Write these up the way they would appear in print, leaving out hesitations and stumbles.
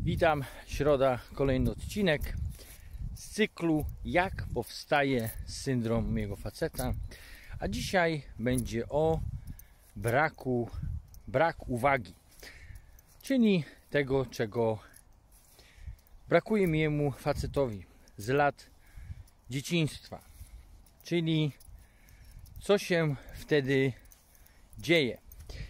Witam, środa, kolejny odcinek z cyklu Jak powstaje syndrom mojego faceta. A dzisiaj będzie o brak uwagi, czyli tego, czego brakuje mojemu facetowi z lat dzieciństwa. Czyli co się wtedy dzieje,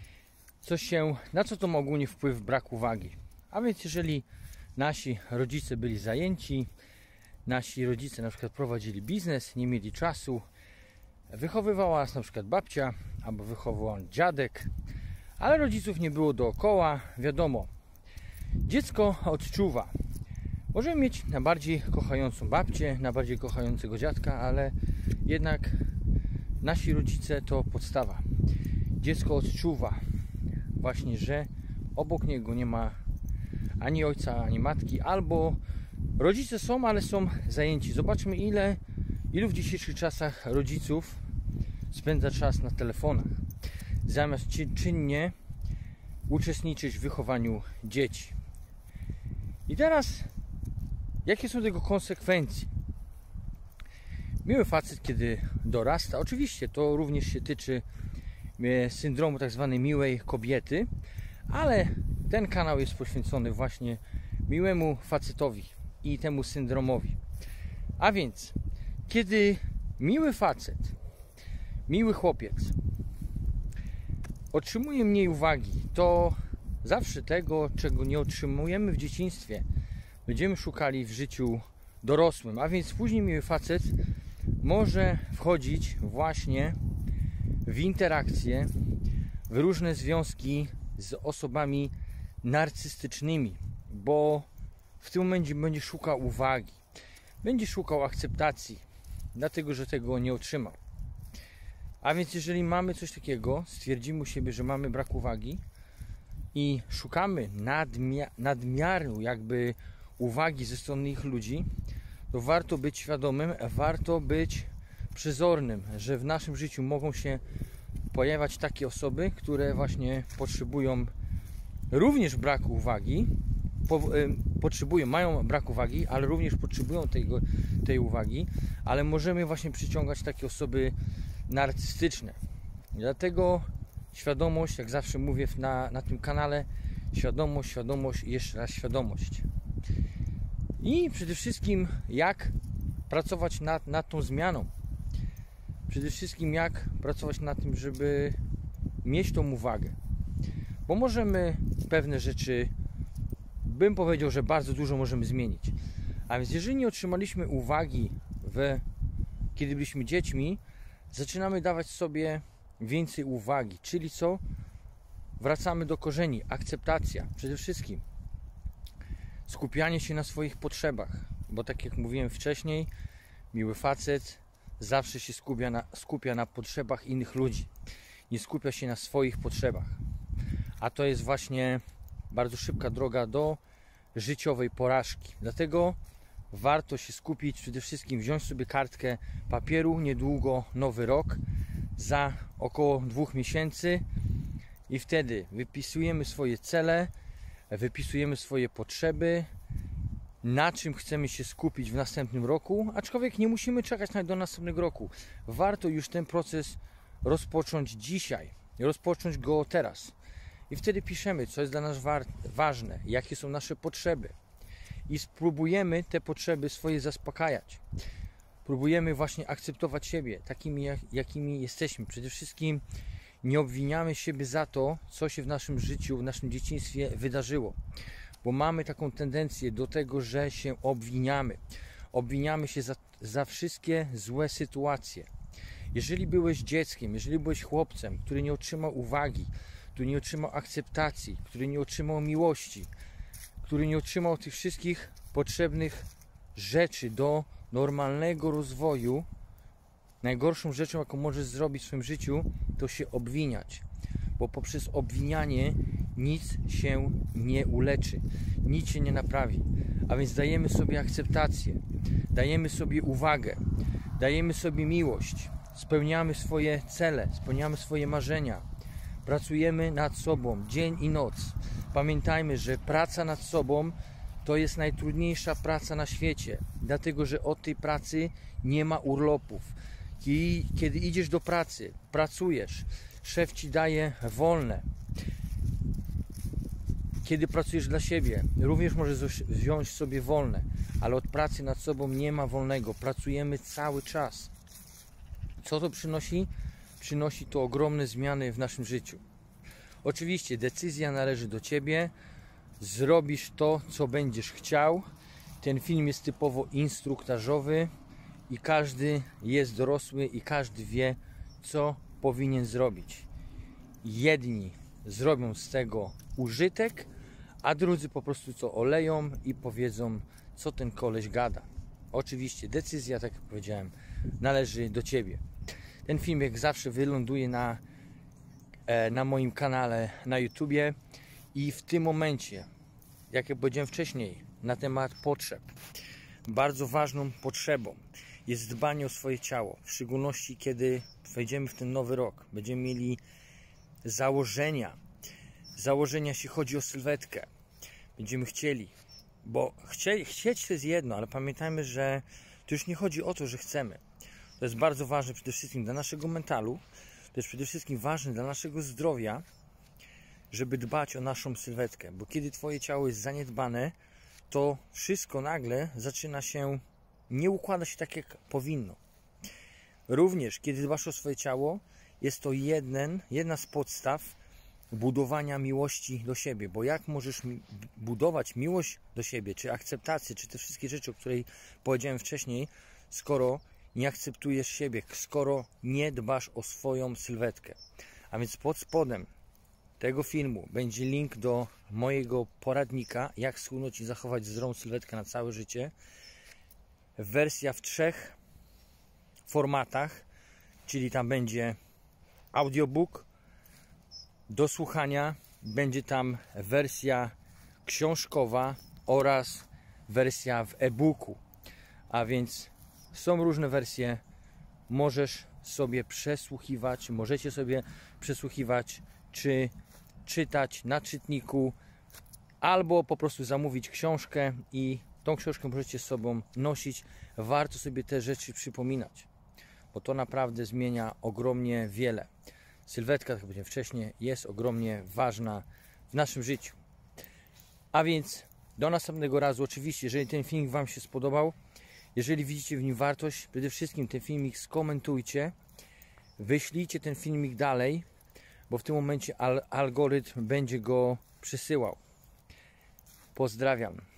na co to ma ogólnie wpływ brak uwagi. A więc jeżeli nasi rodzice byli zajęci, nasi rodzice na przykład prowadzili biznes, nie mieli czasu, wychowywała nas na przykład babcia albo wychowywał dziadek, ale rodziców nie było dookoła, wiadomo, dziecko odczuwa. Możemy mieć najbardziej kochającą babcię, najbardziej kochającego dziadka, ale jednak nasi rodzice to podstawa. Dziecko odczuwa właśnie, że obok niego nie ma ani ojca, ani matki, albo rodzice są, ale są zajęci. Zobaczmy, ilu w dzisiejszych czasach rodziców spędza czas na telefonach, zamiast czynnie uczestniczyć w wychowaniu dzieci. I teraz, jakie są tego konsekwencje? Miły facet, kiedy dorasta, oczywiście to również się tyczy syndromu tak zwanej miłej kobiety, ale ten kanał jest poświęcony właśnie miłemu facetowi i temu syndromowi. A więc, kiedy miły facet, miły chłopiec otrzymuje mniej uwagi, to zawsze tego, czego nie otrzymujemy w dzieciństwie, będziemy szukali w życiu dorosłym. A więc później miły facet może wchodzić właśnie w interakcje, w różne związki z osobami narcystycznymi, bo w tym momencie będzie szukał uwagi, będzie szukał akceptacji, dlatego że tego nie otrzymał. A więc jeżeli mamy coś takiego, stwierdzimy u siebie, że mamy brak uwagi i szukamy nadmiaru jakby uwagi ze strony ich ludzi, to warto być świadomym, warto być przezornym, że w naszym życiu mogą się pojawiać takie osoby, które właśnie potrzebują również braku uwagi, mają brak uwagi, ale również potrzebują tej uwagi, ale możemy właśnie przyciągać takie osoby narcystyczne. Dlatego świadomość, jak zawsze mówię na tym kanale, świadomość i jeszcze raz świadomość. I przede wszystkim jak pracować nad tą zmianą. Przede wszystkim jak pracować nad tym, żeby mieć tą uwagę. Bo możemy pewne rzeczy, bym powiedział, że bardzo dużo możemy zmienić. A więc jeżeli nie otrzymaliśmy uwagi kiedy byliśmy dziećmi, zaczynamy dawać sobie więcej uwagi. Czyli co? Wracamy do korzeni. Akceptacja. Przede wszystkim skupianie się na swoich potrzebach. Bo tak jak mówiłem wcześniej, miły facet zawsze się skupia na potrzebach innych ludzi. Nie skupia się na swoich potrzebach. A to jest właśnie bardzo szybka droga do życiowej porażki. Dlatego warto się skupić, przede wszystkim wziąć sobie kartkę papieru, niedługo nowy rok, za około 2 miesięcy i wtedy wypisujemy swoje cele, wypisujemy swoje potrzeby, na czym chcemy się skupić w następnym roku, aczkolwiek nie musimy czekać do następnego roku. Warto już ten proces rozpocząć dzisiaj, rozpocząć go teraz. I wtedy piszemy, co jest dla nas ważne, jakie są nasze potrzeby. I spróbujemy te potrzeby swoje zaspokajać. Próbujemy właśnie akceptować siebie, takimi jakimi jesteśmy. Przede wszystkim nie obwiniamy siebie za to, co się w naszym życiu, w naszym dzieciństwie wydarzyło. Bo mamy taką tendencję do tego, że się obwiniamy. Obwiniamy się za wszystkie złe sytuacje. Jeżeli byłeś dzieckiem, jeżeli byłeś chłopcem, który nie otrzymał uwagi, który nie otrzymał akceptacji, który nie otrzymał miłości, który nie otrzymał tych wszystkich potrzebnych rzeczy do normalnego rozwoju, najgorszą rzeczą, jaką możesz zrobić w swoim życiu, to się obwiniać. Bo poprzez obwinianie nic się nie uleczy, nic się nie naprawi. A więc dajemy sobie akceptację, dajemy sobie uwagę, dajemy sobie miłość, spełniamy swoje cele, spełniamy swoje marzenia, pracujemy nad sobą dzień i noc. Pamiętajmy, że praca nad sobą To jest najtrudniejsza praca na świecie, dlatego że od tej pracy nie ma urlopów. Kiedy idziesz do pracy, pracujesz, szef ci daje wolne. Kiedy pracujesz dla siebie, również możesz wziąć sobie wolne, ale od pracy nad sobą nie ma wolnego. Pracujemy cały czas. Co to przynosi? Przynosi to ogromne zmiany w naszym życiu. Oczywiście decyzja należy do Ciebie. Zrobisz to, co będziesz chciał. Ten film jest typowo instruktażowy i każdy jest dorosły i każdy wie, co powinien zrobić. Jedni zrobią z tego użytek, a drudzy po prostu co oleją i powiedzą, co ten koleś gada. Oczywiście decyzja, tak jak powiedziałem, należy do Ciebie. Ten film jak zawsze wyląduje na moim kanale na YouTubie i w tym momencie, jak powiedziałem wcześniej, na temat potrzeb. Bardzo ważną potrzebą jest dbanie o swoje ciało, w szczególności kiedy wejdziemy w ten nowy rok. Będziemy mieli założenia, jeśli chodzi o sylwetkę. Będziemy chcieli, bo chcieć to jest jedno, ale pamiętajmy, że to już nie chodzi o to, że chcemy. To jest bardzo ważne przede wszystkim dla naszego mentalu, to jest przede wszystkim ważne dla naszego zdrowia, żeby dbać o naszą sylwetkę, bo kiedy Twoje ciało jest zaniedbane, to wszystko nagle zaczyna się nie układać tak, jak powinno. Również, kiedy dbasz o swoje ciało, jest to jedna z podstaw budowania miłości do siebie, bo jak możesz budować miłość do siebie, czy akceptację, czy te wszystkie rzeczy, o której powiedziałem wcześniej, skoro nie akceptujesz siebie, skoro nie dbasz o swoją sylwetkę. A więc pod spodem tego filmu będzie link do mojego poradnika, jak schudnąć i zachować zdrową sylwetkę na całe życie. Wersja w 3 formatach, czyli tam będzie audiobook do słuchania, będzie tam wersja książkowa oraz wersja w e-booku. A więc są różne wersje, możecie sobie przesłuchiwać, czy czytać na czytniku, albo po prostu zamówić książkę i tą książkę możecie z sobą nosić. Warto sobie te rzeczy przypominać, bo to naprawdę zmienia ogromnie wiele. Sylwetka, tak jak powiedziałem wcześniej, jest ogromnie ważna w naszym życiu. A więc do następnego razu. Oczywiście, jeżeli ten filmik Wam się spodobał, jeżeli widzicie w nim wartość, przede wszystkim ten filmik skomentujcie, wyślijcie ten filmik dalej, bo w tym momencie algorytm będzie go przesyłał. Pozdrawiam.